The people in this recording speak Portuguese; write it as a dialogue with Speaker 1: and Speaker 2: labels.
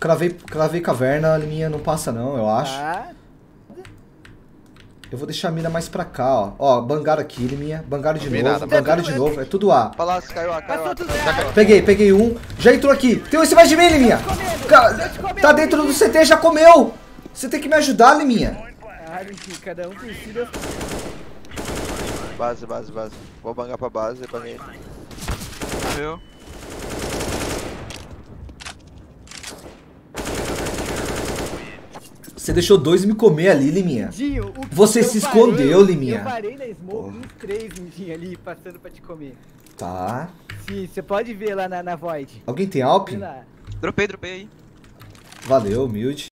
Speaker 1: Cravei caverna, a minha não passa não, eu acho.
Speaker 2: Tá.
Speaker 1: Eu vou deixar a mira mais pra cá, ó. Ó, bangaram aqui, minha. Bangaram de novo,
Speaker 3: nada,
Speaker 1: bangaram de novo. É tudo A.
Speaker 3: Palácio, caiu A, caiu A.
Speaker 2: Passou tudo errado.
Speaker 1: Peguei um. Já entrou aqui. Tem um em cima de mim, Liminha. Tá dentro do CT, já comeu. Você tem que me ajudar, Liminha.
Speaker 2: Ah, enfim, cada um por si. Deus.
Speaker 3: Base. Vou bangar pra base, banguei.
Speaker 4: Viu?
Speaker 1: Você deixou dois me comer ali, Liminha.
Speaker 2: Dinho, o que
Speaker 1: Você
Speaker 2: eu
Speaker 1: se
Speaker 2: parei,
Speaker 1: escondeu, Liminha.
Speaker 2: Eu parei na smoke, uns 3 Dinho ali, passando pra te comer.
Speaker 1: Tá.
Speaker 2: Sim, você pode ver lá na Void.
Speaker 1: Alguém tem Alp?
Speaker 2: Vê lá.
Speaker 4: Dropei aí.
Speaker 1: Valeu, humilde.